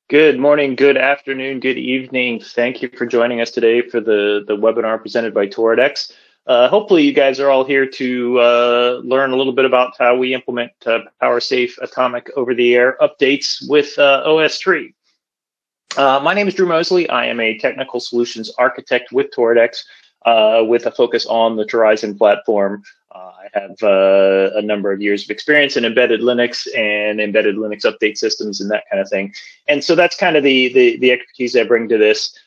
Good morning, good afternoon, good evening. Thank you for joining us today for the webinar presented by Torizon. Hopefully you guys are all here to learn a little bit about how we implement power-safe atomic over-the-air updates with OSTree. My name is Drew Mosley. I am a technical solutions architect with Torizon with a focus on the Torizon platform. I have a number of years of experience in embedded Linux and embedded Linux update systems and that kind of thing. And so that's kind of the expertise I bring to this.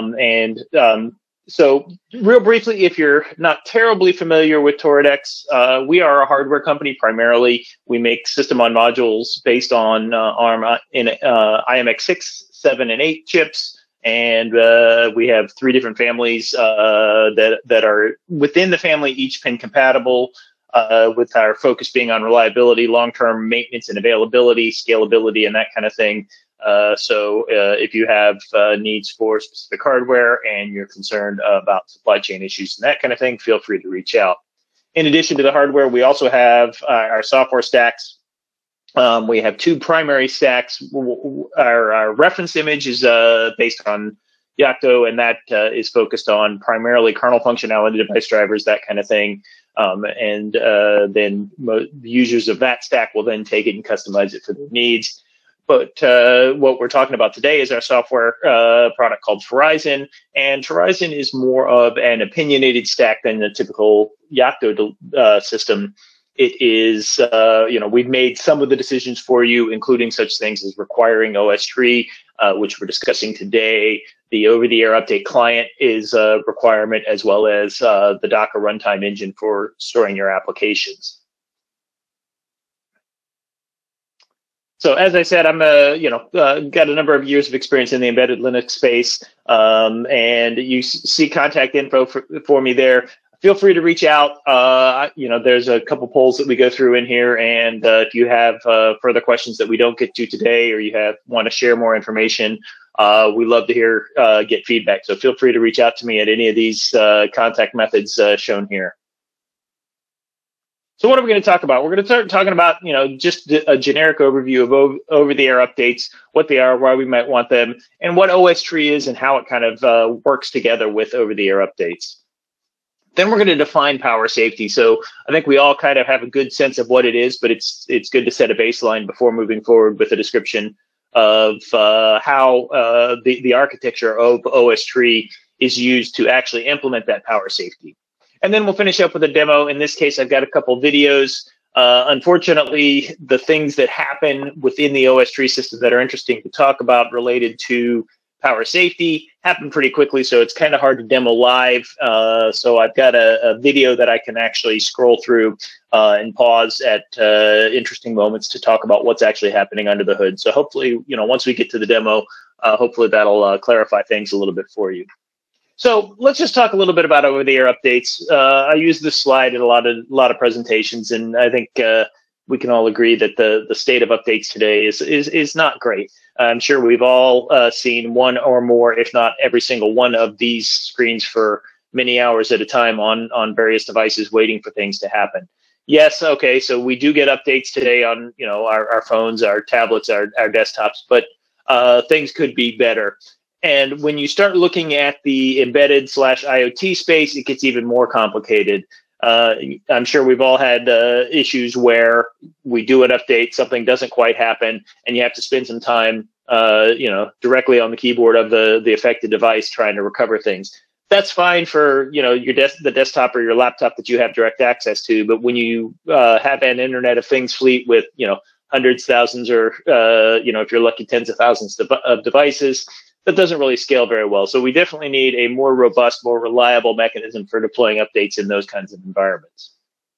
So real briefly, if you're not terribly familiar with Torizon, we are a hardware company primarily. We make system on modules based on ARM in IMX6, 7, and 8 chips. And we have 3 different families that are within the family, each pin compatible, with our focus being on reliability, long-term maintenance and availability, scalability, and that kind of thing. So if you have needs for specific hardware and you're concerned about supply chain issues and that kind of thing, feel free to reach out. In addition to the hardware, we also have our software stacks. We have 2 primary stacks. Our reference image is based on Yocto, and that is focused on primarily kernel functionality, device drivers, that kind of thing. Then the users of that stack will then take it and customize it for their needs. But what we're talking about today is our software product called Torizon, and Torizon is more of an opinionated stack than a typical Yocto system. It is, we've made some of the decisions for you, including such things as requiring OSTree, which we're discussing today. The over-the-air update client is a requirement, as well as the Docker runtime engine for storing your applications. So as I said, I'm got a number of years of experience in the embedded Linux space, and you see contact info for me there. Feel free to reach out. There's a couple polls that we go through in here, and if you have further questions that we don't get to today, or you want to share more information, we love to get feedback. So feel free to reach out to me at any of these contact methods shown here. So what are we going to talk about? We're going to start talking about, just a generic overview of over-the-air updates, what they are, why we might want them, and what OSTree is and how it kind of works together with over-the-air updates. Then we're going to define power safety. So I think we all kind of have a good sense of what it is, but it's good to set a baseline before moving forward with a description of how the architecture of OSTree is used to actually implement that power safety. And then we'll finish up with a demo. In this case, I've got a couple videos. Unfortunately, the things that happen within the OSTree system that are interesting to talk about related to power safety happen pretty quickly, so it's kind of hard to demo live. So I've got a video that I can actually scroll through and pause at interesting moments to talk about what's actually happening under the hood. So hopefully, once we get to the demo, hopefully that'll clarify things a little bit for you. So let's just talk a little bit about over-the-air updates. I use this slide in a lot of presentations, and I think we can all agree that the state of updates today is not great. I'm sure we've all seen one or more, if not every single one of these screens for many hours at a time on various devices waiting for things to happen. Yes, okay, so we do get updates today on our phones, our tablets, our desktops, but things could be better. And when you start looking at the embedded/IoT space, it gets even more complicated. I'm sure we've all had issues where we do an update, something doesn't quite happen, and you have to spend some time, directly on the keyboard of the affected device trying to recover things. That's fine for the desktop or your laptop that you have direct access to, but when you have an Internet of Things fleet with hundreds, thousands, or if you're lucky, tens of thousands of devices, that doesn't really scale very well. So we definitely need a more robust, more reliable mechanism for deploying updates in those kinds of environments.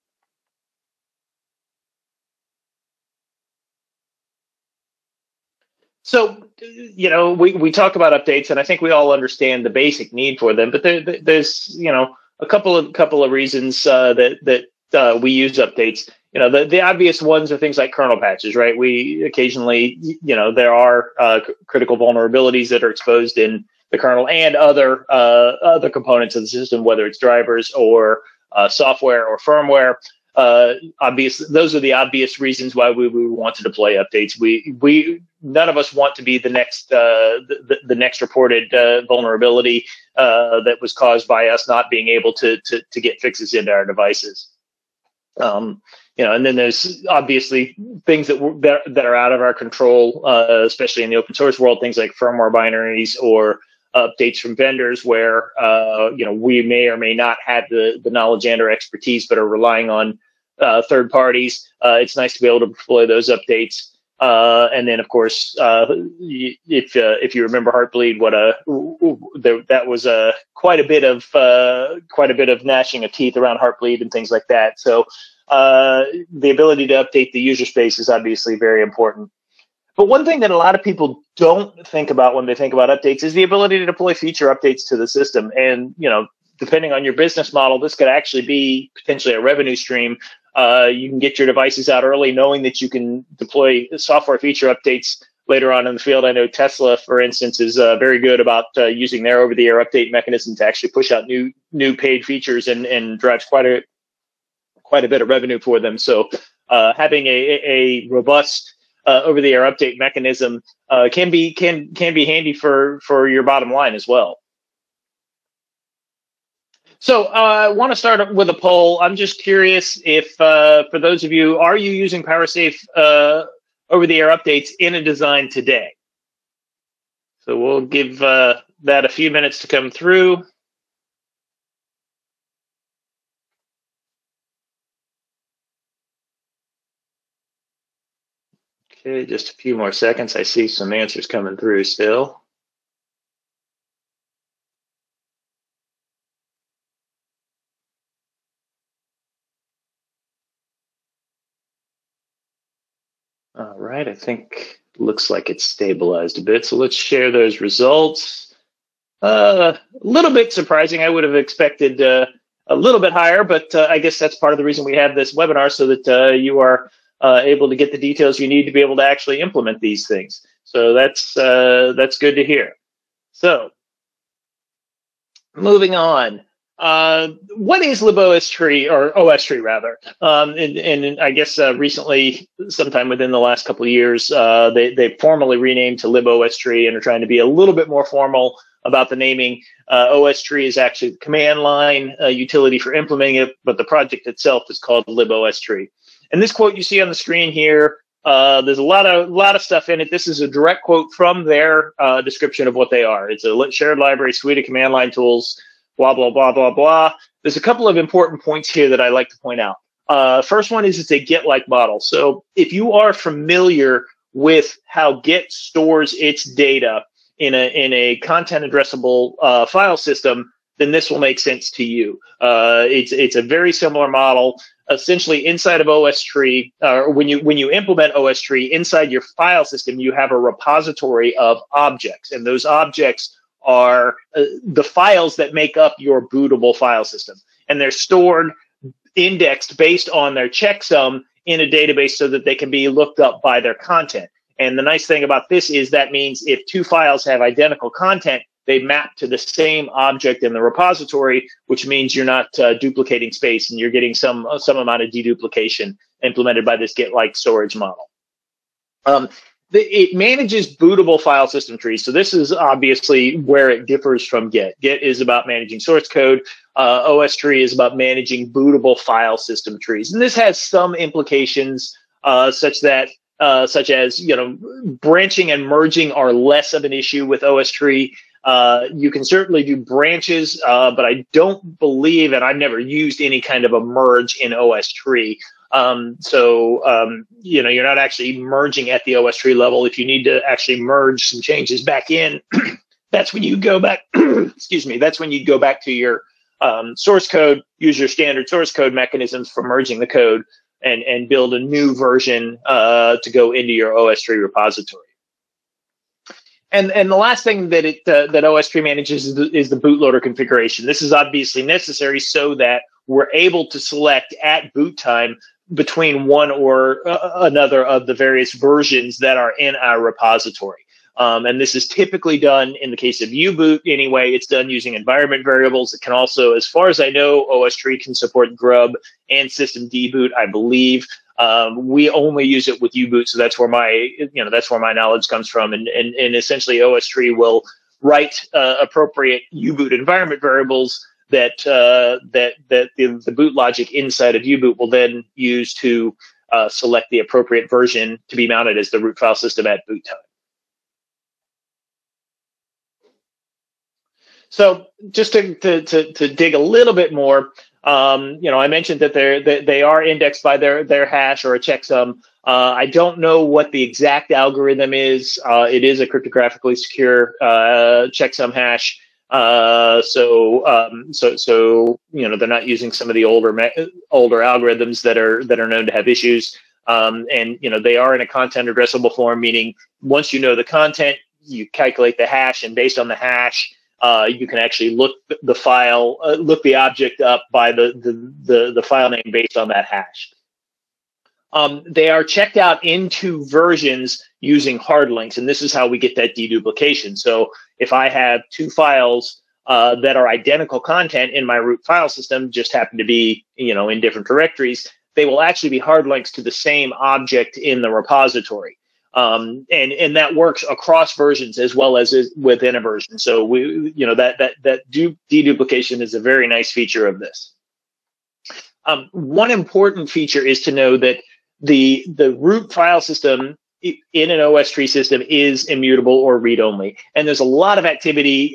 So, we talk about updates, and I think we all understand the basic need for them, but there's, a couple of reasons that we use updates. The obvious ones are things like kernel patches, right? We occasionally, there are critical vulnerabilities that are exposed in the kernel and other components of the system, whether it's drivers or software or firmware. obvious. Those are the obvious reasons why we want to deploy updates. We none of us want to be the next next reported vulnerability that was caused by us not being able to get fixes into our devices. And then there's obviously things that are out of our control, especially in the open source world, things like firmware binaries or updates from vendors where, we may or may not have the knowledge and or expertise, but are relying on third parties. It's nice to be able to deploy those updates. And then, of course, if you remember Heartbleed, that was quite a bit of gnashing of teeth around Heartbleed and things like that. So the ability to update the user space is obviously very important. But one thing that a lot of people don't think about when they think about updates is the ability to deploy feature updates to the system. And, depending on your business model, this could actually be potentially a revenue stream. You can get your devices out early knowing that you can deploy software feature updates later on in the field. I know Tesla, for instance, is very good about using their over-the-air update mechanism to actually push out new paid features and drives quite a bit of revenue for them. So having a robust over-the-air update mechanism can be handy for your bottom line as well. So I want to start with a poll. I'm just curious if, for those of you, are you using PowerSafe over-the-air updates in a design today? So we'll give that a few minutes to come through. Okay, just a few more seconds. I see some answers coming through still. All right, I think looks like it's stabilized a bit. So let's share those results. A little bit surprising. I would have expected a little bit higher, but I guess that's part of the reason we have this webinar, so that you are able to get the details you need to be able to actually implement these things. So that's good to hear. So moving on. What is libostree, or OSTree rather? And I guess recently, sometime within the last couple of years, they formally renamed to libostree and are trying to be a little bit more formal about the naming. OSTree is actually the command line utility for implementing it, but the project itself is called libostree. And this quote you see on the screen here, there's a lot of stuff in it. This is a direct quote from their description of what they are. It's a shared library suite of command line tools. Blah, blah, blah, blah, blah. There's a couple of important points here that I like to point out. First one is it's a Git-like model. So if you are familiar with how Git stores its data in a content addressable file system, then this will make sense to you. It's a very similar model. Essentially, inside of OSTree, or when you implement OSTree, inside your file system, you have a repository of objects, and those objects are the files that make up your bootable file system. And they're stored, indexed based on their checksum in a database so that they can be looked up by their content. And the nice thing about this is that means if two files have identical content, they map to the same object in the repository, which means you're not duplicating space and you're getting some amount of deduplication implemented by this Git-like storage model. It manages bootable file system trees. So this is obviously where it differs from Git. Git is about managing source code. OSTree is about managing bootable file system trees. And this has some implications such as, branching and merging are less of an issue with OSTree. You can certainly do branches, but I don't believe, and I've never used any kind of a merge in OSTree. You're not actually merging at the OSTree level. If you need to actually merge some changes back in, that's when you go back, excuse me, that's when you go back to your source code, use your standard source code mechanisms for merging the code and build a new version to go into your OSTree repository. And the last thing that that OSTree manages is the bootloader configuration. This is obviously necessary so that we're able to select at boot time between one or another of the various versions that are in our repository. And this is typically done in the case of U-boot anyway. It's done using environment variables. It can also, as far as I know, OSTree can support grub and system deboot, I believe. We only use it with U-boot, so that's where my knowledge comes from. And essentially, OSTree will write appropriate U-boot environment variables that the boot logic inside of U-boot will then use to select the appropriate version to be mounted as the root file system at boot time. So just to dig a little bit more, I mentioned that they are indexed by their hash or a checksum. I don't know what the exact algorithm is. It is a cryptographically secure checksum hash. So they're not using some of the older algorithms that are known to have issues. And they are in a content addressable form, meaning once you know the content, you calculate the hash, and based on the hash, you can actually look the object up by the file name based on that hash. They are checked out into versions using hard links, and this is how we get that deduplication. So if I have two files that are identical content in my root file system, just happen to be in different directories, they will actually be hard links to the same object in the repository. And that works across versions as well as within a version. So that deduplication is a very nice feature of this. One important feature is to know that the root file system in an OSTree system is immutable or read-only, and there's a lot of activity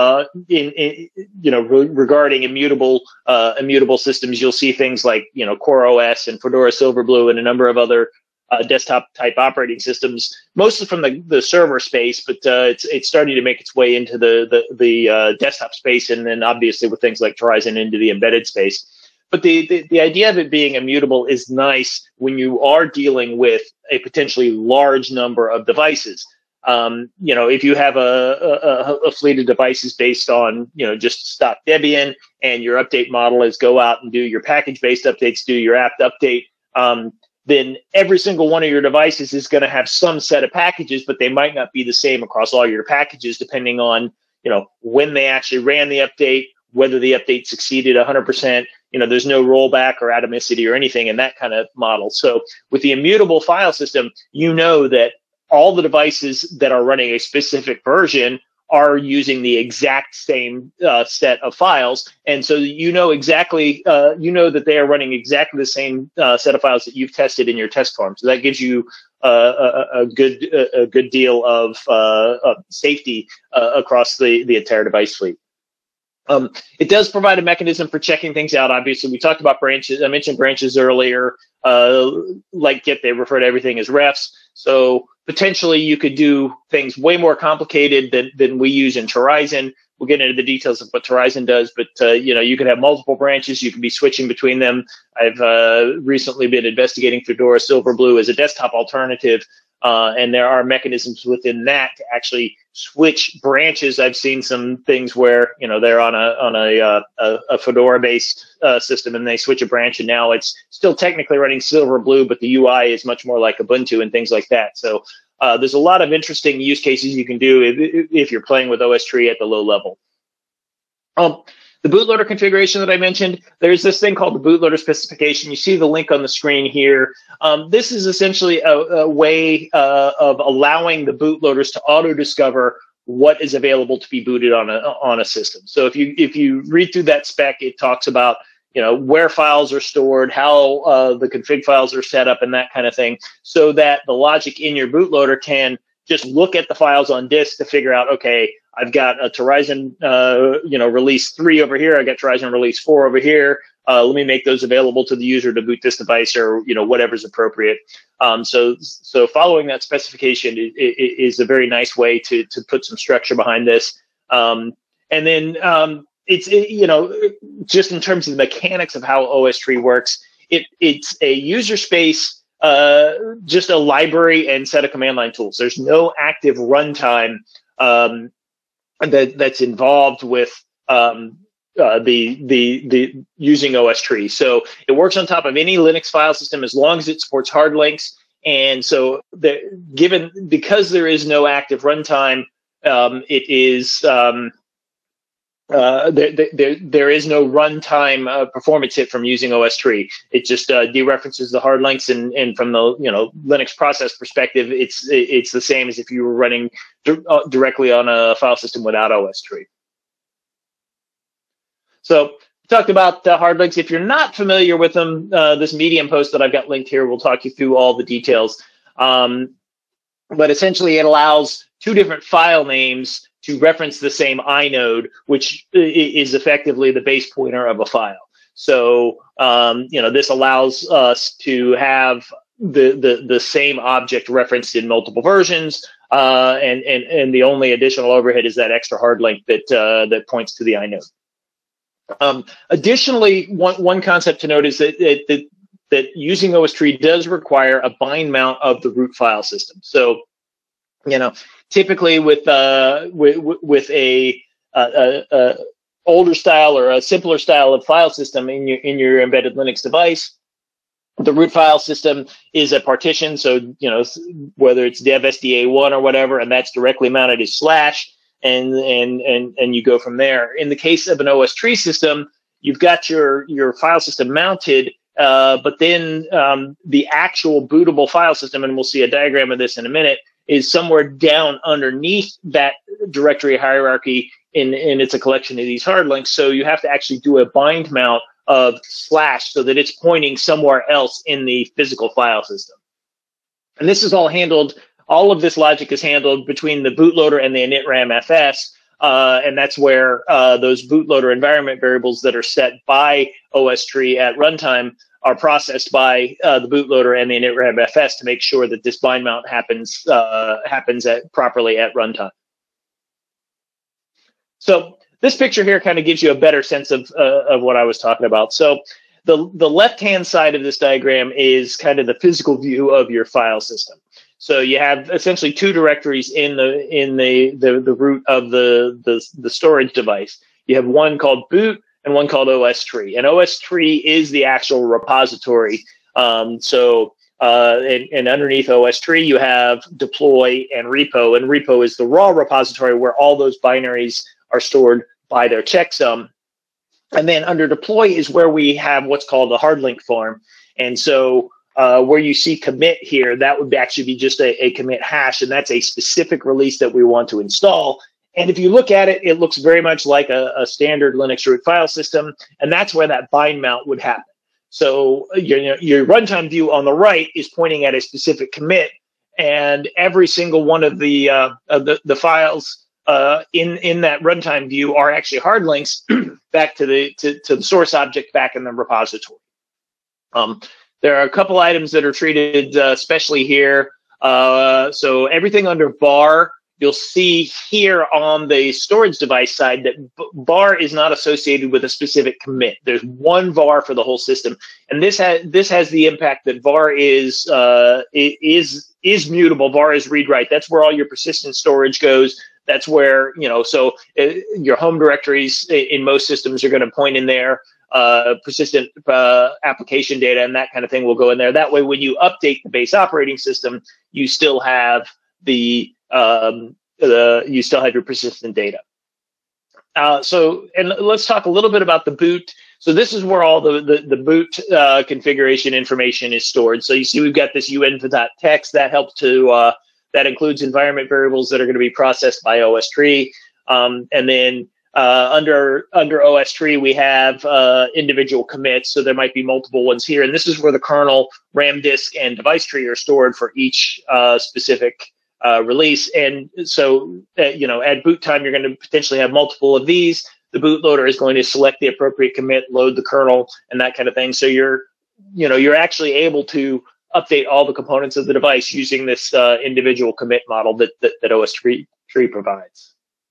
regarding immutable systems. You'll see things like CoreOS and Fedora Silverblue and a number of other desktop type operating systems, mostly from the server space, but it's starting to make its way into the desktop space, and then obviously with things like Torizon into the embedded space. But the idea of it being immutable is nice when you are dealing with a potentially large number of devices. If you have a fleet of devices based on just stock Debian, and your update model is go out and do your package-based updates, do your apt update, then every single one of your devices is going to have some set of packages, but they might not be the same across all your packages, depending on when they actually ran the update, whether the update succeeded 100%. There's no rollback or atomicity or anything in that kind of model. So with the immutable file system, that all the devices that are running a specific version are using the exact same set of files. And so exactly, that they are running exactly the same set of files that you've tested in your test farm. So that gives you a good deal of safety across the entire device fleet. It does provide a mechanism for checking things out. Obviously, we talked about branches. I mentioned branches earlier. Like Git, they refer to everything as refs. So potentially you could do things way more complicated than we use in Torizon. We'll get into the details of what Torizon does, but you could have multiple branches. You can be switching between them. I've recently been investigating Fedora Silverblue as a desktop alternative. And there are mechanisms within that to actually switch branches. I've seen some things where they're on a Fedora-based system, and they switch a branch, and now it's still technically running Silverblue, but the UI is much more like Ubuntu and things like that. So there's a lot of interesting use cases you can do if you're playing with OSTree at the low level. The bootloader configuration that I mentioned, there's this thing called the bootloader specification. You see the link on the screen here. This is essentially a way of allowing the bootloaders to auto-discover what is available to be booted on a system. So if you read through that spec, it talks about where files are stored, how the config files are set up, and that kind of thing, so that the logic in your bootloader can just look at the files on disk to figure out, okay, I've got a Torizon, release 3 over here. I got Torizon release 4 over here. Let me make those available to the user to boot this device, or whatever's appropriate. So following that specification is a very nice way to put some structure behind this. And then it's just in terms of the mechanics of how OSTree works, it's a user space, just a library and set of command line tools. There's no active runtime that's involved with the using OSTree. So it works on top of any Linux file system as long as it supports hard links, And so, because there is no active runtime, it is there is no runtime performance hit from using OSTree. It just dereferences the hard links, and from the Linux process perspective, it's the same as if you were running directly on a file system without OSTree. So we talked about hard links. If you're not familiar with them, this Medium post that I've got linked here will talk you through all the details. But essentially, it allows two different file names to reference the same inode, which is effectively the base pointer of a file. So, this allows us to have the same object referenced in multiple versions, and the only additional overhead is that extra hard link that points to the inode. Additionally, one concept to note is that using OSTree does require a bind mount of the root file system. So, typically with a older style or a simpler style of file system in your embedded Linux device, the root file system is a partition. So, whether it's dev SDA1 or whatever, and that's directly mounted as / and you go from there. In the case of an OSTree system, you've got your file system mounted, but then the actual bootable file system, and we'll see a diagram of this in a minute, is somewhere down underneath that directory hierarchy, and it's a collection of these hard links. So you have to actually do a bind mount of / so that it's pointing somewhere else in the physical file system. And this is all handled, all of this logic is handled between the bootloader and the initram FS, and that's where those bootloader environment variables that are set by OSTree at runtime are processed by the bootloader and the initram FS to make sure that this bind mount happens properly at runtime. So this picture here kind of gives you a better sense of what I was talking about. So the left-hand side of this diagram is kind of the physical view of your file system. So you have essentially two directories in the root of the storage device. You have one called boot and one called OSTree. And OSTree is the actual repository. And underneath OSTree, you have deploy and repo is the raw repository where all those binaries are stored by their checksum. And then under deploy is where we have what's called a hard link farm. And so where you see commit here, that would actually be just a commit hash, and that's a specific release that we want to install. And if you look at it, it looks very much like a standard Linux root file system, and that's where that bind mount would happen. So your runtime view on the right is pointing at a specific commit, and every single one of the files in that runtime view are actually hard links back to the source object back in the repository. There are a couple items that are treated specially here. So everything under var, you'll see here on the storage device side that var is not associated with a specific commit. There's one var for the whole system, and this has the impact that var is mutable. Var is read-write. That's where all your persistent storage goes. That's where your home directories in most systems are going to point in there. Persistent application data and that kind of thing will go in there. That way, when you update the base operating system, you still have you still have your persistent data. And let's talk a little bit about the boot. So this is where all the boot configuration information is stored. So you see we've got this un.txt that helps to that includes environment variables that are going to be processed by OSTree, and then under OSTree, we have individual commits, so there might be multiple ones here. And this is where the kernel, RAM disk, and device tree are stored for each specific release. And so, at boot time, you're going to potentially have multiple of these. The bootloader is going to select the appropriate commit, load the kernel, and that kind of thing. So you're actually able to update all the components of the device using this individual commit model that OSTree provides.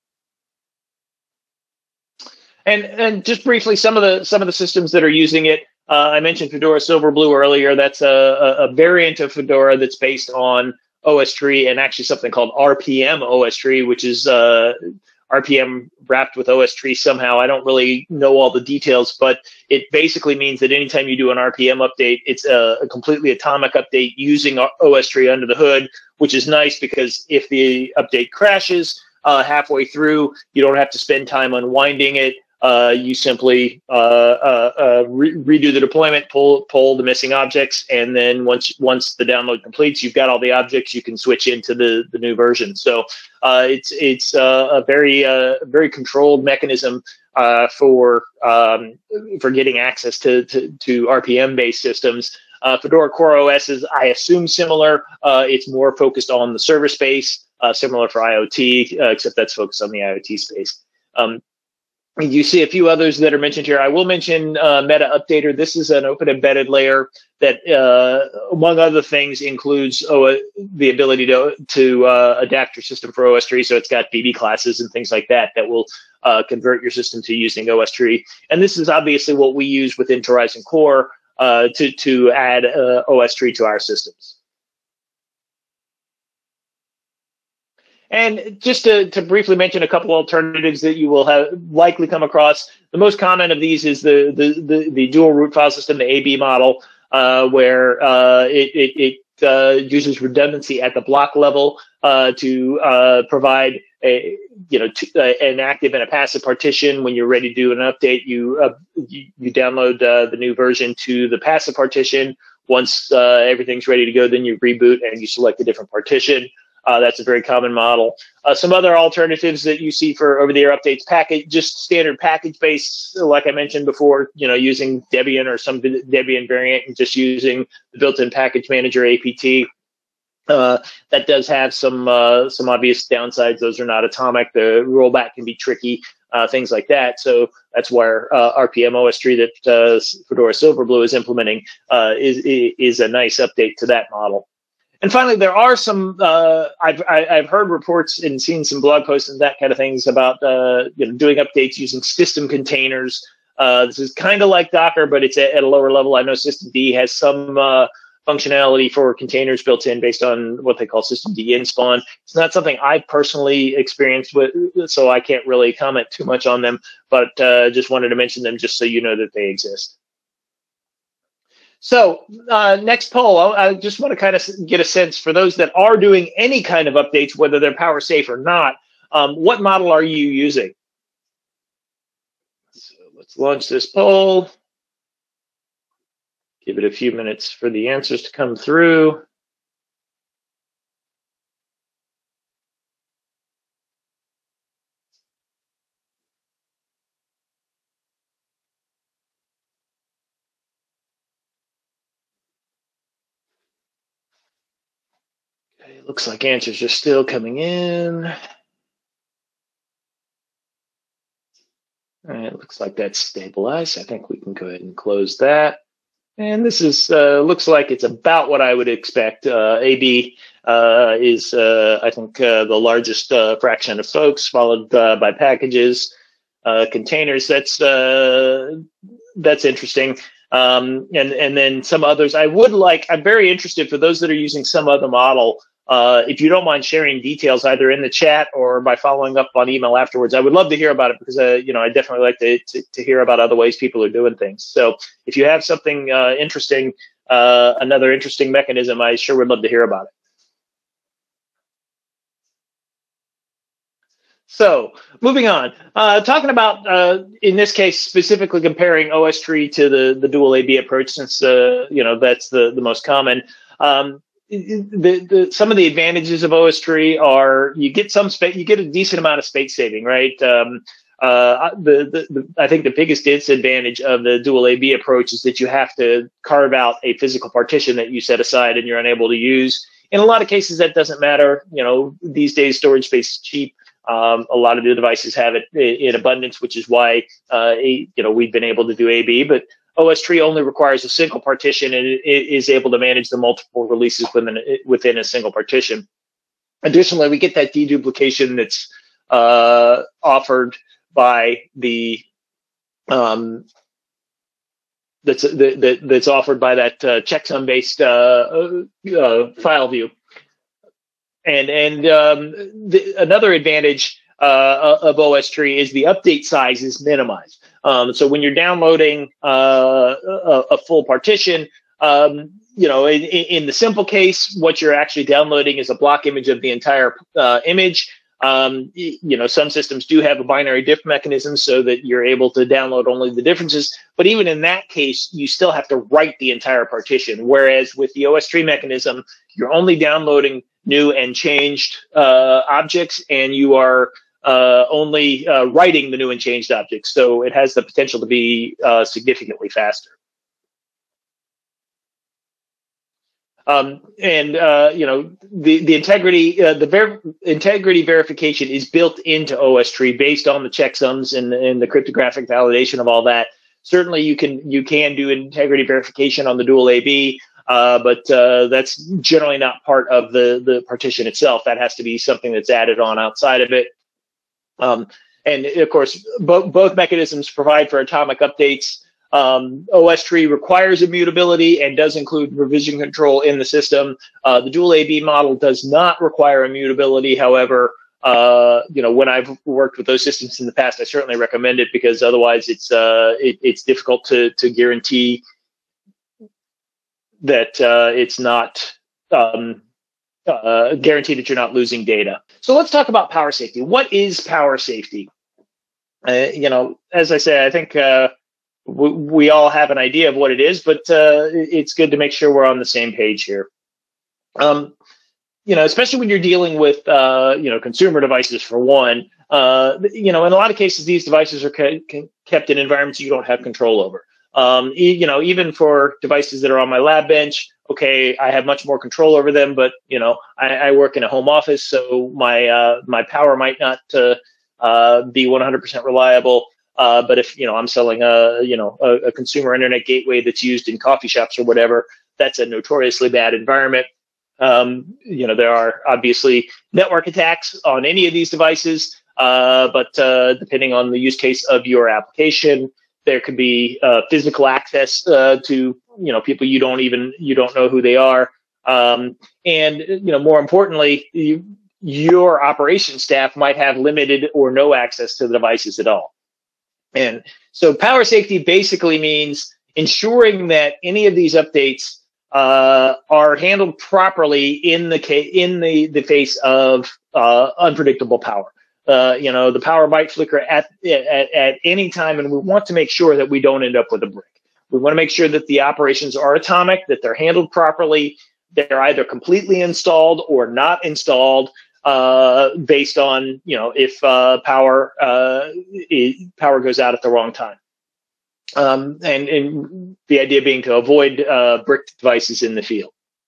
And just briefly, some of the systems that are using it, I mentioned Fedora Silverblue earlier. That's a variant of Fedora that's based on OSTree and actually something called RPM OSTree, which is RPM wrapped with OSTree somehow. I don't really know all the details, but it basically means that anytime you do an RPM update, it's a completely atomic update using OSTree under the hood, which is nice because if the update crashes halfway through, you don't have to spend time unwinding it. You simply redo the deployment, pull the missing objects, and then once the download completes, you've got all the objects. You can switch into the new version. So it's a very controlled mechanism for getting access to RPM based systems. Fedora Core OS is, I assume, similar. It's more focused on the server space, similar for IoT, except that's focused on the IoT space. You see a few others that are mentioned here. I will mention Meta Updater. This is an open embedded layer that, among other things, includes the ability to adapt your system for OSTree. So it's got BB classes and things like that that will convert your system to using OSTree. And this is obviously what we use within Torizon Core to add OSTree to our systems. And just to briefly mention a couple alternatives that you will have likely come across, the most common of these is the dual root file system, the AB model, where it uses redundancy at the block level to provide an active and a passive partition. When you're ready to do an update, you download the new version to the passive partition. Once everything's ready to go, then you reboot and you select a different partition. That's a very common model. Some other alternatives that you see for over-the-air updates, just standard package-based, like I mentioned before, using Debian or some Debian variant and just using the built-in package manager APT. That does have some obvious downsides. Those are not atomic. The rollback can be tricky, things like that. So that's where RPM OSTree that Fedora Silverblue is implementing is a nice update to that model. And finally, there are some. I've heard reports and seen some blog posts and that kind of things about doing updates using system containers. This is kind of like Docker, but it's at a lower level. I know systemd has some functionality for containers built in based on what they call systemd inspawn. It's not something I've personally experienced with, so I can't really comment too much on them. But just wanted to mention them just so you know that they exist. So next poll, I just want to kind of get a sense for those that are doing any kind of updates, whether they're power safe or not. What model are you using? So let's launch this poll. Give it a few minutes for the answers to come through. Okay, it looks like answers are still coming in. All right, looks like that's stabilized. I think we can go ahead and close that. And this is looks like it's about what I would expect. AB is, I think, the largest fraction of folks, followed by packages, containers. That's interesting. And then some others. I'm very interested for those that are using some other model. If you don't mind sharing details either in the chat or by following up on email afterwards, I would love to hear about it because I definitely like to hear about other ways people are doing things. So if you have something interesting, another interesting mechanism, I sure would love to hear about it. So moving on, talking about in this case specifically comparing OSTree to the dual AB approach, since that's the most common. Some of the advantages of OSTree are you get a decent amount of space saving, right? I think the biggest disadvantage of the dual AB approach is that you have to carve out a physical partition that you set aside and you're unable to use. In a lot of cases, that doesn't matter. These days storage space is cheap. A lot of the devices have it in abundance, which is why we've been able to do AB. But OSTree only requires a single partition and it is able to manage the multiple releases within a single partition. Additionally, we get that deduplication that's offered by that's offered by that checksum-based file view. And another advantage of OSTree is the update size is minimized. So when you're downloading a full partition, in the simple case, what you're actually downloading is a block image of the entire image. Some systems do have a binary diff mechanism so that you're able to download only the differences. But even in that case, you still have to write the entire partition. Whereas with the OSTree mechanism, you're only downloading new and changed objects, and you are only writing the new and changed objects. So it has the potential to be significantly faster. The integrity, integrity verification is built into OSTree based on the checksums and the cryptographic validation of all that. Certainly, you can do integrity verification on the dual AB, but that's generally not part of the partition itself. That has to be something that's added on outside of it. And of course, both mechanisms provide for atomic updates. OSTree requires immutability and does include revision control in the system. The dual AB model does not require immutability. However, when I've worked with those systems in the past, I certainly recommend it because otherwise it's difficult to guarantee that it's not guaranteed that you're not losing data. So let's talk about power safety. What is power safety? As I say, I think we all have an idea of what it is, but it's good to make sure we're on the same page here. Especially when you're dealing with, consumer devices for one, in a lot of cases, these devices are kept in environments you don't have control over. Even for devices that are on my lab bench, okay, I have much more control over them, but, I work in a home office, so my power might not be 100% reliable. But if, I'm selling a consumer internet gateway that's used in coffee shops or whatever, that's a notoriously bad environment. There are obviously network attacks on any of these devices, but depending on the use case of your application, there could be physical access to people you don't know who they are, and more importantly, your operations staff might have limited or no access to the devices at all. And so power safety basically means ensuring that any of these updates are handled properly in the face of unpredictable power. The power might flicker at any time, and we want to make sure that we don't end up with a brick. We want to make sure that the operations are atomic, that they're handled properly, they're either completely installed or not installed, based on if power goes out at the wrong time, and the idea being to avoid bricked devices in the field.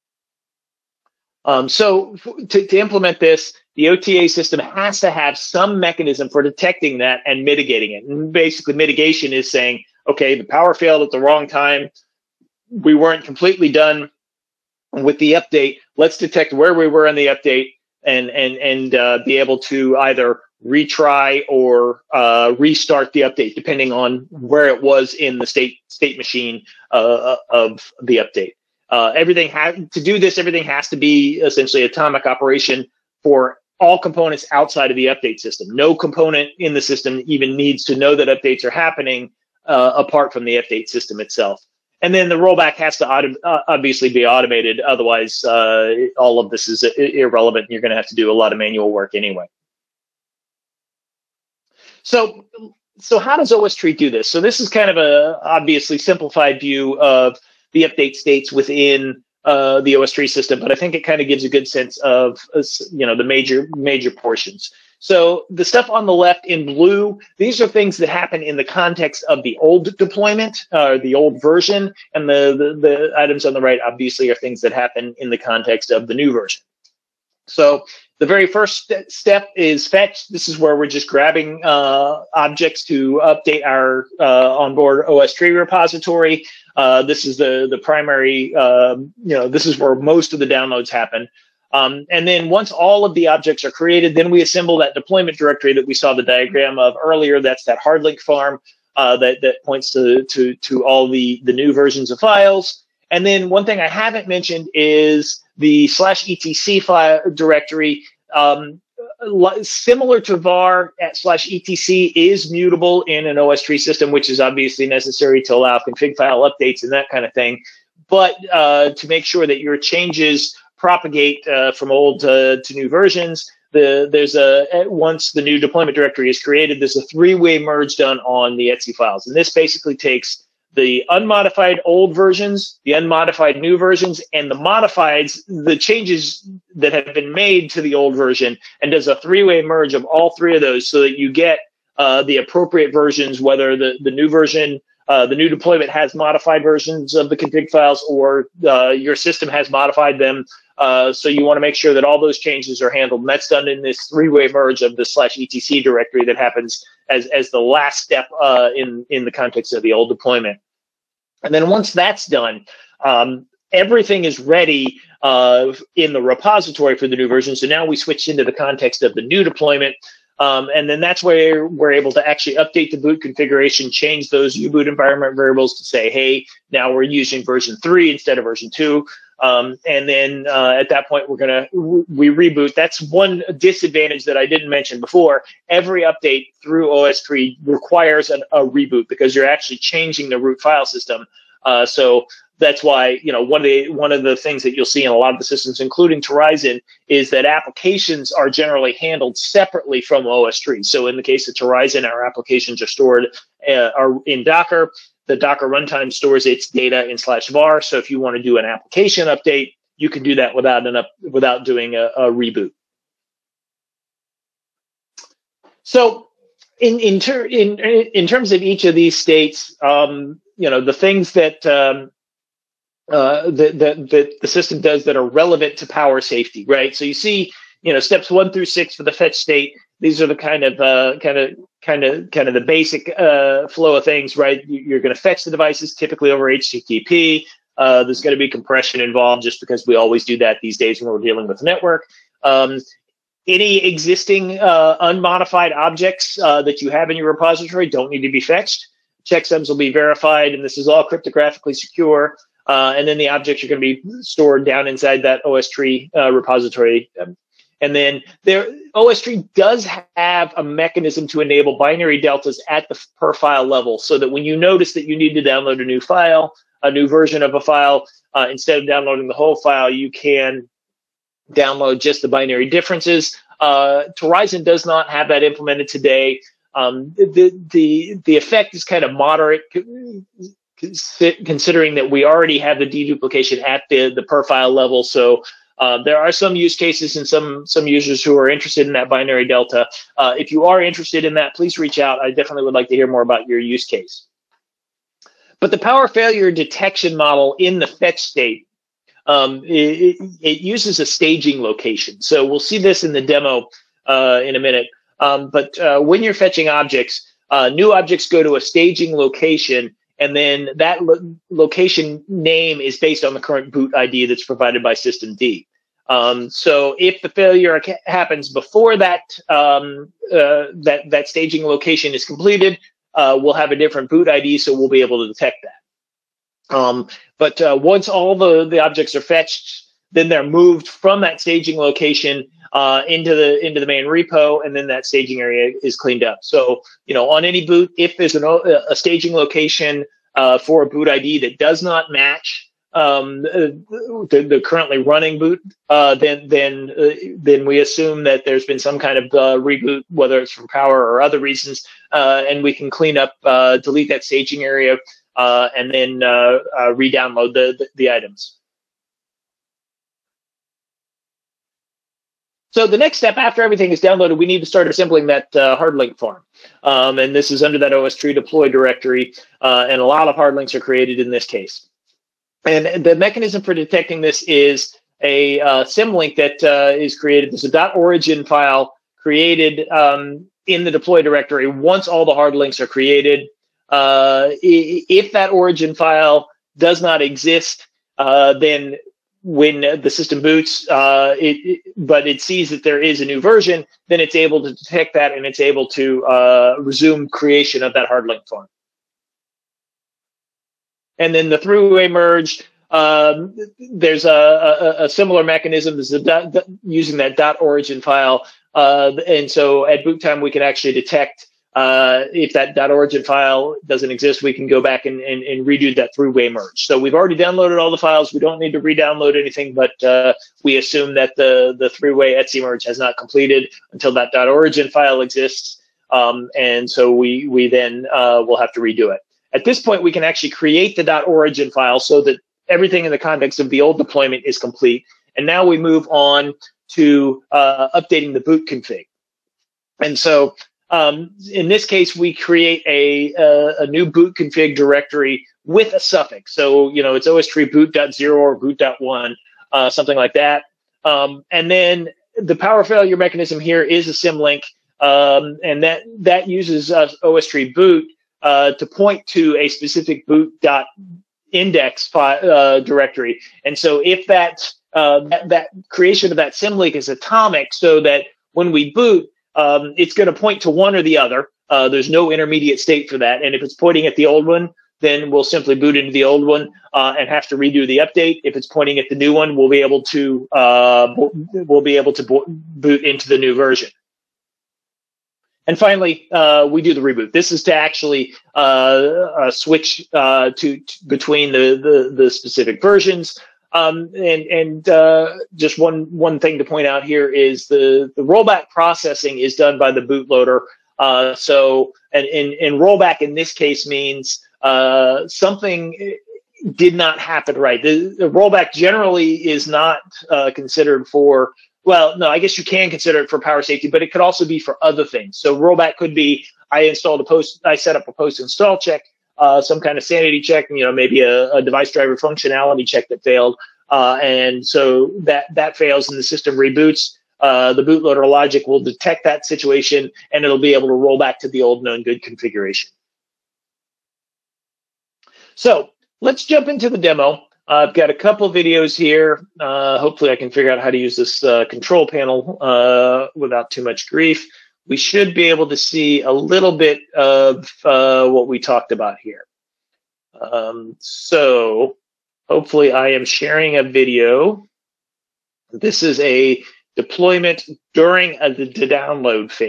So to implement this, the OTA system has to have some mechanism for detecting that and mitigating it. And basically, mitigation is saying, okay, the power failed at the wrong time. We weren't completely done with the update. Let's detect where we were in the update and be able to either retry or restart the update, depending on where it was in the state machine of the update. To do this, everything has to be essentially atomic operation for all components outside of the update system. No component in the system even needs to know that updates are happening apart from the update system itself. And then the rollback has to obviously be automated. Otherwise, all of this is irrelevant. You're going to have to do a lot of manual work anyway. So how does OSTree do this? So this is kind of a obviously simplified view of the update states within the OSTree system, but I think it kind of gives a good sense of the major portions. So the stuff on the left in blue, these are things that happen in the context of the old deployment, the old version, and the items on the right obviously are things that happen in the context of the new version. So the very first step is fetch. This is where we're just grabbing objects to update our onboard OSTree repository. This is the primary, this is where most of the downloads happen. And then once all of the objects are created, then we assemble that deployment directory that we saw the diagram of earlier. That's that hard link farm that points to all the new versions of files. And then one thing I haven't mentioned is the /etc file directory. similar to var /etc is mutable in an OSTree system, which is obviously necessary to allow config file updates and that kind of thing. But to make sure that your changes propagate from old to new versions, once the new deployment directory is created, there's a three-way merge done on the etc files, and this basically takes the unmodified old versions, the unmodified new versions, and the modifieds, the changes that have been made to the old version, and does a three-way merge of all three of those so that you get the appropriate versions, whether the new version, the new deployment has modified versions of the config files, or your system has modified them. So you want to make sure that all those changes are handled. And that's done in this three-way merge of the /etc directory that happens as the last step in the context of the old deployment. And then once that's done, everything is ready in the repository for the new version. So now we switch into the context of the new deployment. And then that's where we're able to actually update the boot configuration, change those U-boot environment variables to say, hey, now we're using version 3 instead of version 2. And then at that point, we reboot. That's one disadvantage that I didn't mention before. Every update through OSTree requires a reboot because you're actually changing the root file system. So that's why, one of the things that you'll see in a lot of the systems, including Torizon, is that applications are generally handled separately from OSTree. So in the case of Torizon, our applications are stored are in Docker. The Docker runtime stores its data in /var. So if you want to do an application update, you can do that without doing a reboot. So in terms of each of these states, the things that the system does that are relevant to power safety, right? So you see, steps 1 through 6 for the fetch state. These are the kind of the basic flow of things, right? You're going to fetch the devices typically over HTTP. There's going to be compression involved just because we always do that these days when we're dealing with the network. Any existing unmodified objects that you have in your repository don't need to be fetched. Checksums will be verified, and this is all cryptographically secure. And then the objects are going to be stored down inside that OSTree repository. And then OSTree does have a mechanism to enable binary deltas at the per file level, so that when you notice that you need to download a new file, a new version of a file, instead of downloading the whole file, you can download just the binary differences. Torizon does not have that implemented today. The effect is kind of moderate, considering that we already have the deduplication at the per file level. So there are some use cases and some users who are interested in that binary delta. If you are interested in that, please reach out. I definitely would like to hear more about your use case. But the power failure detection model in the fetch state, it uses a staging location. So we'll see this in the demo in a minute. But when you're fetching objects, new objects go to a staging location, and then that location name is based on the current boot ID that's provided by systemd. So if the failure happens before that that staging location is completed, we'll have a different boot ID, so we'll be able to detect that. But once all the objects are fetched, then they're moved from that staging location into the main repo, and then that staging area is cleaned up. So, on any boot, if there's a staging location for a boot ID that does not match the currently running boot, then we assume that there's been some kind of reboot, whether it's from power or other reasons, and we can clean up, delete that staging area, and then re-download the items. So the next step after everything is downloaded, we need to start assembling that hard link farm. And this is under that OSTree deploy directory, and a lot of hard links are created in this case. And the mechanism for detecting this is a symlink that is created. There's a .origin file created in the deploy directory once all the hard links are created. If that origin file does not exist, then when the system boots, but it sees that there is a new version, then it's able to detect that, and it's able to resume creation of that hard link farm. And then the throughway merge, there's a similar mechanism. There's using that .origin file And so at boot time, we can actually detect if that .origin file doesn't exist, we can go back and redo that three-way merge. So we've already downloaded all the files. We don't need to re-download anything, but we assume that the three-way etc merge has not completed until that .origin file exists. And so we then will have to redo it. At this point, we can actually create the .origin file so that everything in the context of the old deployment is complete. And now we move on to updating the boot config. And so in this case, we create a new boot config directory with a suffix. So, you know, it's OSTree boot.0 or boot.1, something like that. And then the power failure mechanism here is a symlink, and that uses OSTree boot to point to a specific boot.index directory. And so if that creation of that symlink is atomic, so that when we boot, it's going to point to one or the other. There's no intermediate state for that. And if it's pointing at the old one, then we'll simply boot into the old one and have to redo the update. If it's pointing at the new one, we'll be able to boot into the new version. And finally, we do the reboot. This is to actually switch between the specific versions. Just one thing to point out here is the rollback processing is done by the bootloader. So rollback in this case means something did not happen right. The rollback generally is not considered for, well, no, I guess you can consider it for power safety, but it could also be for other things. So rollback could be I set up a post install check, some kind of sanity check, you know, maybe a device driver functionality check that failed. And so that fails and the system reboots. The bootloader logic will detect that situation and it'll be able to roll back to the old known good configuration. So let's jump into the demo. I've got a couple videos here. Hopefully I can figure out how to use this control panel without too much grief. We should be able to see a little bit of what we talked about here. So hopefully I am sharing a video. This is a deployment during the download phase.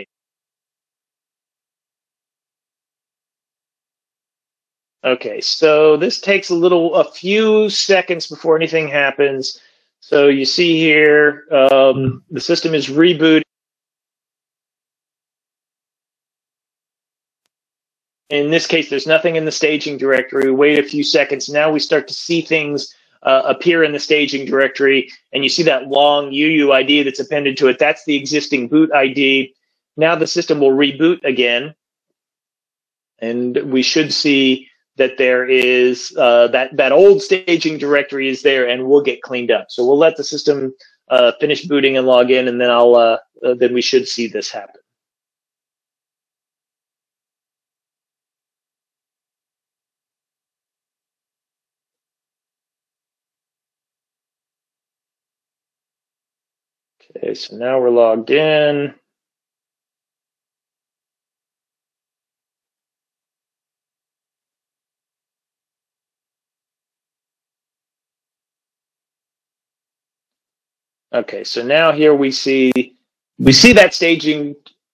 Okay, so this takes a few seconds before anything happens. So you see here, the system is rebooting. In this case, there's nothing in the staging directory. Wait a few seconds. Now we start to see things appear in the staging directory, and you see that long UUID that's appended to it. That's the existing boot ID. Now the system will reboot again, and we should see that there is that old staging directory is there, and will get cleaned up. So we'll let the system finish booting and log in, and then then we should see this happen. Okay, so now we're logged in. Okay, so now here we see that staging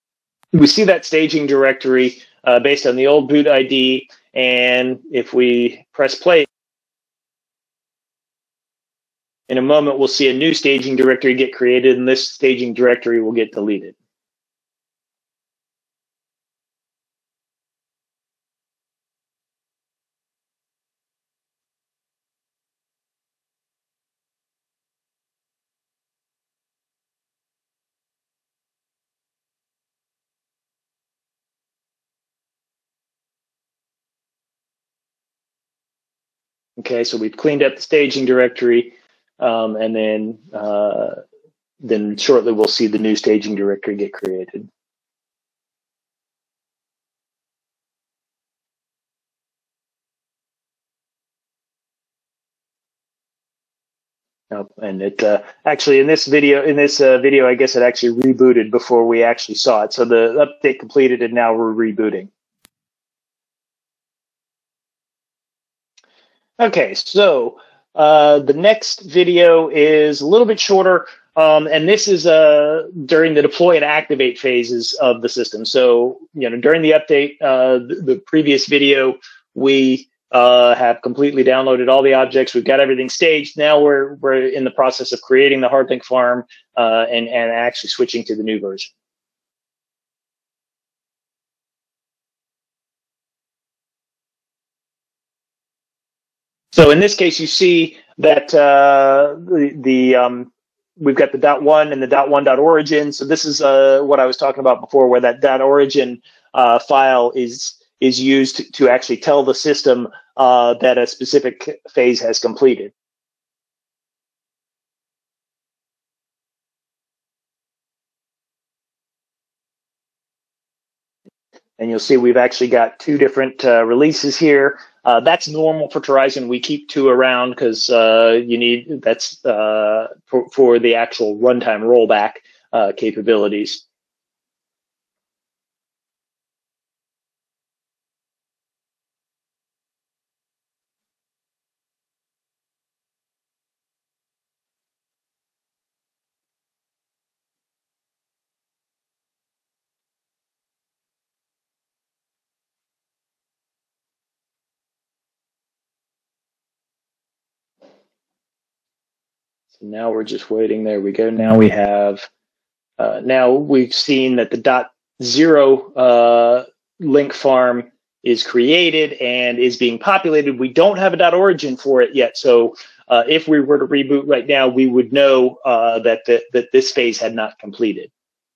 directory based on the old boot ID, and if we press play, in a moment we'll see a new staging directory get created, and this staging directory will get deleted. Okay, so we've cleaned up the staging directory, and then shortly we'll see the new staging directory get created. And it actually in this video, I guess it actually rebooted before we actually saw it. So the update completed, and now we're rebooting. Okay, so the next video is a little bit shorter. And this is during the deploy and activate phases of the system. So, during the update, the previous video, we have completely downloaded all the objects. We've got everything staged. Now we're in the process of creating the hardlink farm and actually switching to the new version. So in this case, you see that we've got the .1 and the .1.origin. So this is what I was talking about before, where that .origin file is used to actually tell the system that a specific phase has completed. And you'll see we've actually got two different releases here. That's normal for Torizon. We keep two around because that's for the actual runtime rollback capabilities. So now we're just waiting. There we go. Now we have. Now we've seen that the .0 link farm is created and is being populated. We don't have a .origin for it yet. So if we were to reboot right now, we would know that this phase had not completed.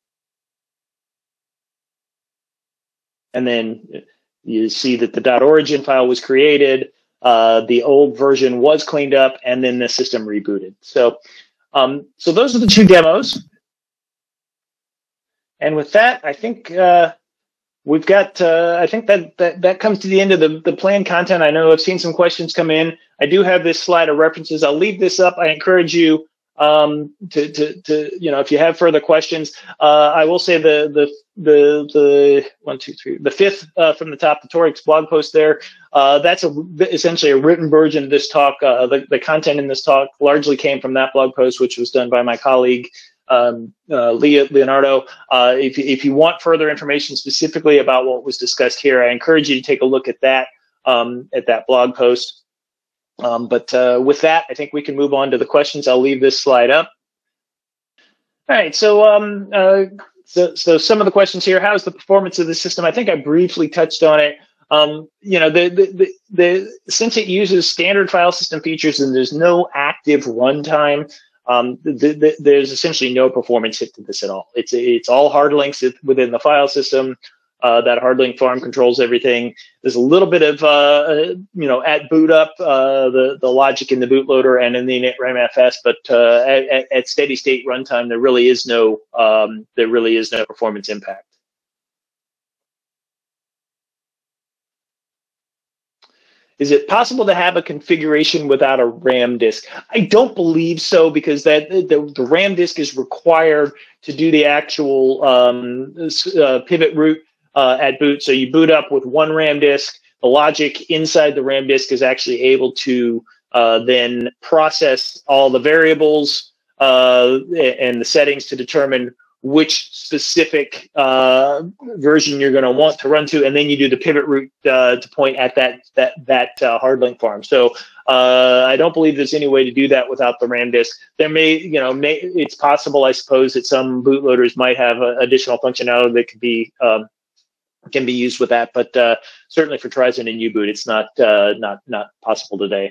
And then you see that the .origin file was created. The old version was cleaned up, and then the system rebooted. So those are the two demos. And with that, I think we've got. I think that comes to the end of the planned content. I know I've seen some questions come in. I do have this slide of references. I'll leave this up. I encourage you to if you have further questions. I will say the 1, 2, 3, the fifth from the top, the Torizon blog post there. That's essentially a written version of this talk. The content in this talk largely came from that blog post, which was done by my colleague Leonardo. If you want further information specifically about what was discussed here, I encourage you to take a look at that blog post. But with that, I think we can move on to the questions. I'll leave this slide up. All right, so some of the questions here. How's the performance of the system? I think I briefly touched on it. Since it uses standard file system features and there's no active runtime, there's essentially no performance hit to this at all. It's all hard links within the file system. That hard link farm controls everything. There's a little bit of at boot up the logic in the bootloader and in the init RAMFS, but at steady state runtime there really is no performance impact. Is it possible to have a configuration without a RAM disk? I don't believe so, because the RAM disk is required to do the actual pivot route at boot. So you boot up with one RAM disk. The logic inside the RAM disk is actually able to then process all the variables and the settings to determine which specific version you're going to want to run to, and then you do the pivot route to point at that hard link farm. So I don't believe there's any way to do that without the RAM disk. There it's possible, I suppose, that some bootloaders might have additional functionality that can be used with that, but certainly for Torizon and U-boot, it's not possible today.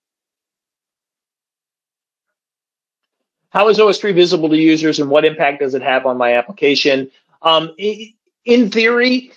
How is OSTree visible to users, and what impact does it have on my application? In theory,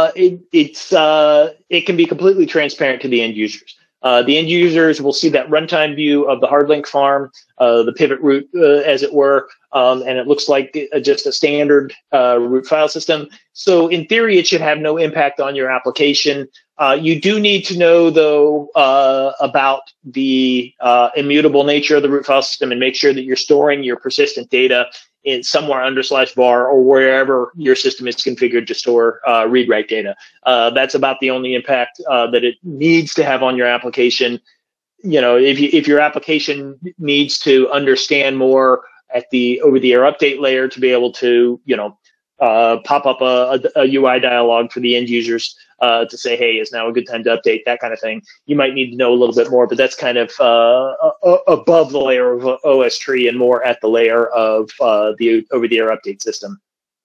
it can be completely transparent to the end users. The end users will see that runtime view of the hard link farm, the pivot route, as it were, and it looks like just a standard root file system. So in theory, it should have no impact on your application. You do need to know, though, about the immutable nature of the root file system, and make sure that you're storing your persistent data in somewhere under /var or wherever your system is configured to store read-write data. That's about the only impact that it needs to have on your application. If your application needs to understand more at the over-the-air update layer to be able to, pop up a UI dialog for the end users to say, hey, is now a good time to update, that kind of thing. You might need to know a little bit more, but that's kind of above the layer of OSTree and more at the layer of the over-the-air update system.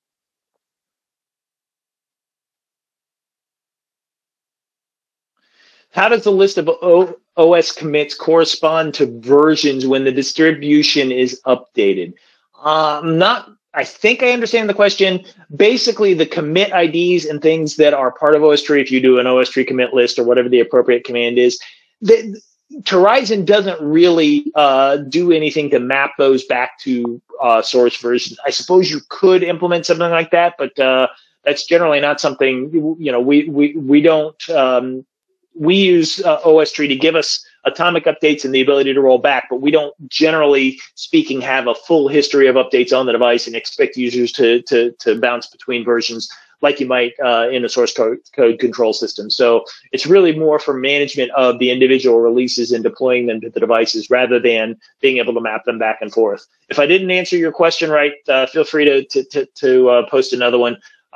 How does the list of OS commits correspond to versions when the distribution is updated? I think I understand the question. Basically, the commit IDs and things that are part of OSTree, if you do an OSTree commit list or whatever the appropriate command is, Torizon doesn't really do anything to map those back to source versions. I suppose you could implement something like that, but that's generally not something, we don't. We use OSTree to give us atomic updates and the ability to roll back, but we don't, generally speaking, have a full history of updates on the device and expect users to bounce between versions like you might in a source code control system. So it's really more for management of the individual releases and deploying them to the devices rather than being able to map them back and forth. If I didn't answer your question right, feel free to post another one.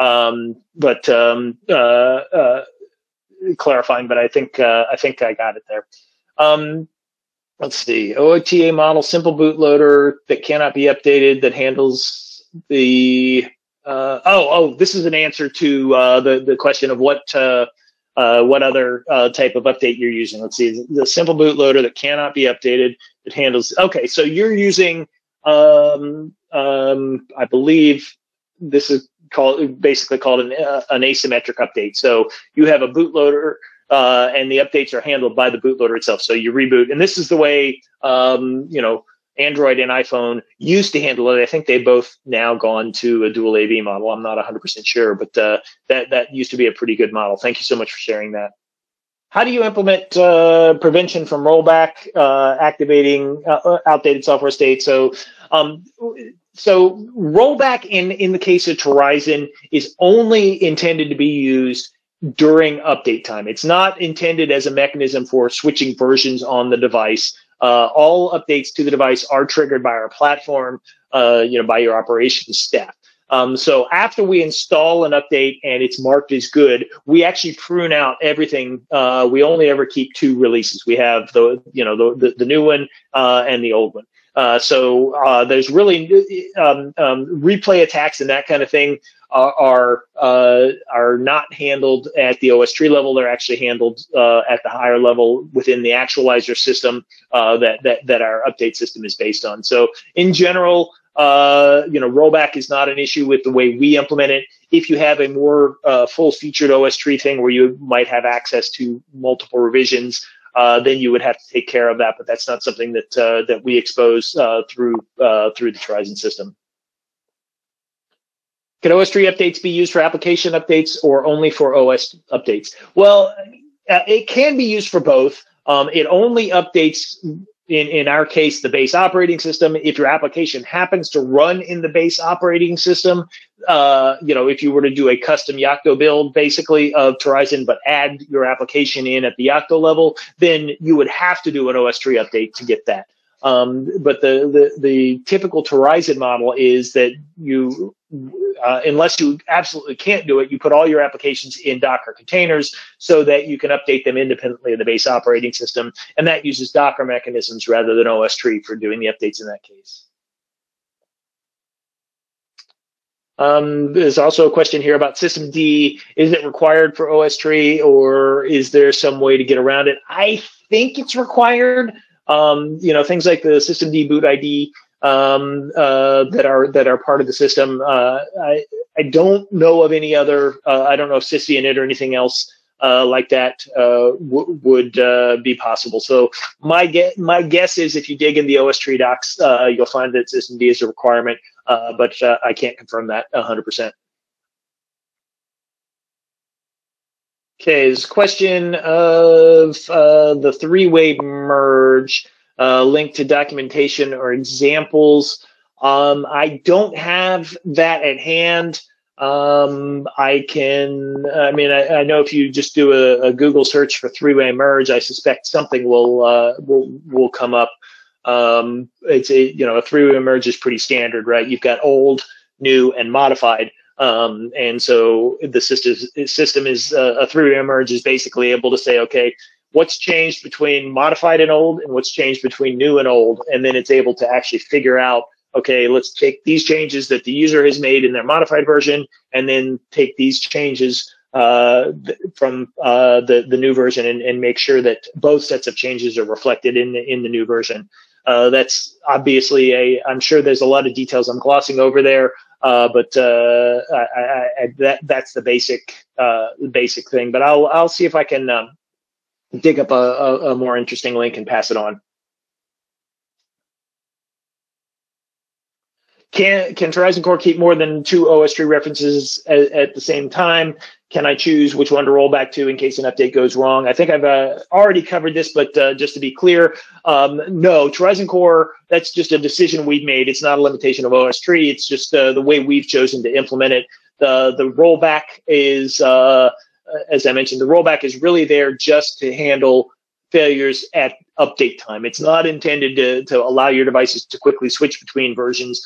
Clarifying, but I think I got it there. Let's see. OTA model, simple bootloader that cannot be updated, that handles the. This is an answer to the question of what other type of update you're using. Let's see. The simple bootloader that cannot be updated, that handles. Okay, so you're using. I believe this is basically called an asymmetric update. So you have a bootloader, and the updates are handled by the bootloader itself. So you reboot, and this is the way Android and iPhone used to handle it. I think they've both now gone to a dual AV model. I'm not 100% sure, but that used to be a pretty good model. Thank you so much for sharing that. How do you implement prevention from rollback, activating outdated software state? So rollback in the case of Torizon is only intended to be used during update time. It's not intended as a mechanism for switching versions on the device. All updates to the device are triggered by our platform, by your operations staff. So after we install an update and it's marked as good, we actually prune out everything. We only ever keep 2 releases. We have the new one and the old one. So there's really replay attacks and that kind of thing are not handled at the OSTree level. They're actually handled at the higher level within the actualizer system that our update system is based on. So in general, rollback is not an issue with the way we implement it. If you have a more full-featured OSTree thing where you might have access to multiple revisions, then you would have to take care of that. But that's not something that we expose through the Torizon system. Can OSTree updates be used for application updates or only for OS updates? Well, it can be used for both. It only updates, in our case, the base operating system. If your application happens to run in the base operating system, if you were to do a custom Yocto build, basically, of Torizon, but add your application in at the Yocto level, then you would have to do an OSTree update to get that. But the typical Torizon model is that you, unless you absolutely can't do it, you put all your applications in Docker containers so that you can update them independently of the base operating system. And that uses Docker mechanisms rather than OSTree for doing the updates in that case. There's also a question here about systemd. Is it required for OSTree, or is there some way to get around it? I think it's required. Things like the systemd boot ID that are part of the system. I don't know of any other. I don't know if sysinit or anything else like that would be possible. So my guess is if you dig in the OSTree docs, you'll find that systemd is a requirement, but I can't confirm that 100%. Okay, this question of the 3-way merge, link to documentation or examples. I don't have that at hand. I know if you just do a Google search for 3-way merge, I suspect something will come up. It's a three-way merge is pretty standard, right? You've got old, new, and modified. And so the system is a three-way merge is basically able to say, okay, what's changed between modified and old, and what's changed between new and old, and then it's able to actually figure out, okay, let's take these changes that the user has made in their modified version, and then take these changes from the new version, and make sure that both sets of changes are reflected in the new version. That's obviously I'm sure there's a lot of details I'm glossing over there, but that's the basic thing. But I'll see if I can dig up a more interesting link and pass it on. Can Torizon Core keep more than 2 OSTree references at the same time? Can I choose which one to roll back to in case an update goes wrong? I think I've already covered this, but just to be clear, no, Torizon Core, that's just a decision we've made. It's not a limitation of OSTree. It's just the way we've chosen to implement it. The rollback is, as I mentioned, the rollback is really there just to handle failures at update time. It's not intended to allow your devices to quickly switch between versions,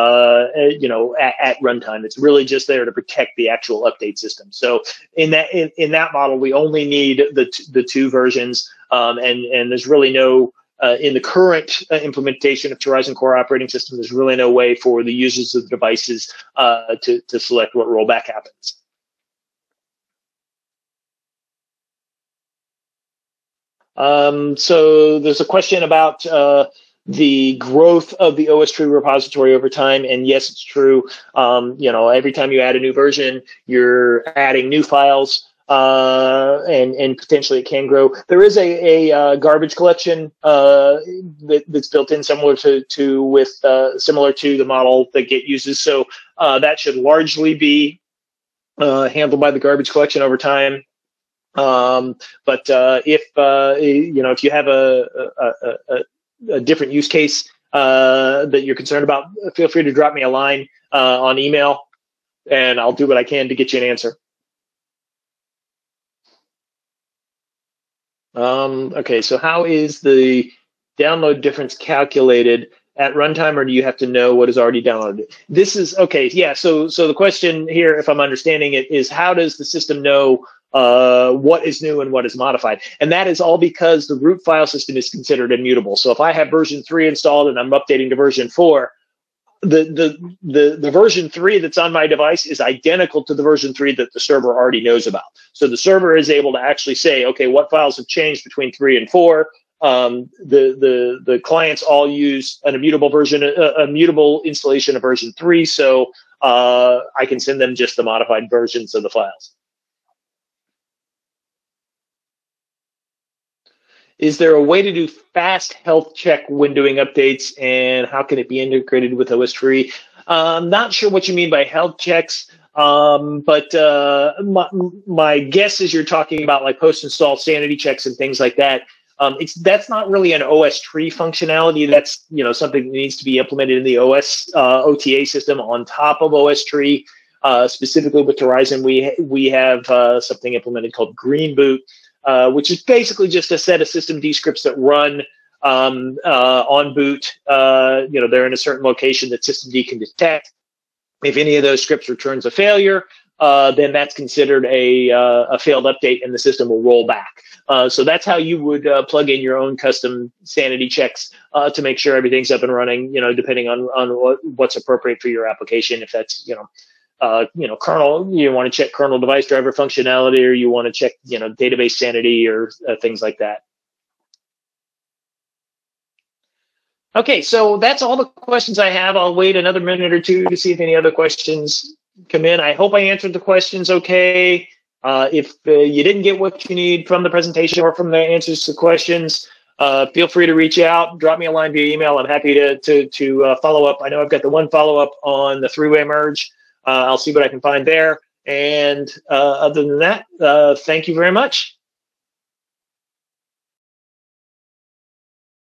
at runtime. It's really just there to protect the actual update system. So in that model, we only need the 2 versions, and there's really no in the current implementation of Torizon Core operating system, there's really no way for the users of the devices to select what rollback happens. So there's a question about the growth of the OSTree repository over time, and yes, it's true. Every time you add a new version, you're adding new files, and potentially it can grow. There is a garbage collection that's built in similar to the model that Git uses. So that should largely be handled by the garbage collection over time. But if you have a different use case that you're concerned about, feel free to drop me a line on email, and I'll do what I can to get you an answer. Okay, so how is the download difference calculated at runtime, or do you have to know what is already downloaded? This is okay. Yeah. So the question here, if I'm understanding it, is how does the system know what is new and what is modified? And that is all because the root file system is considered immutable. So if I have version 3 installed and I'm updating to version 4, the version 3 that's on my device is identical to the version 3 that the server already knows about. So the server is able to actually say, okay, what files have changed between 3 and 4? The clients all use an immutable version, a mutable installation of version 3. So I can send them just the modified versions of the files. Is there a way to do fast health check when doing updates, and how can it be integrated with OSTree? Not sure what you mean by health checks, but my guess is you're talking about like post-install sanity checks and things like that. That's not really an OSTree functionality. That's something that needs to be implemented in the OTA system on top of OSTree. Specifically with Torizon, we have something implemented called Green Boot, which is basically just a set of systemd scripts that run on boot. They're in a certain location that systemd can detect. If any of those scripts returns a failure, then that's considered a failed update, and the system will roll back. So that's how you would plug in your own custom sanity checks to make sure everything's up and running. Depending on what's appropriate for your application. If that's kernel, you want to check kernel device driver functionality, or you want to check database sanity or things like that. Okay, so that's all the questions I have. I'll wait another minute or two to see if any other questions come in. I hope I answered the questions okay. If you didn't get what you need from the presentation or from the answers to questions, feel free to reach out, drop me a line via email. I'm happy to follow up. I know I've got the one follow-up on the three-way merge. I'll see what I can find there. And other than that, thank you very much.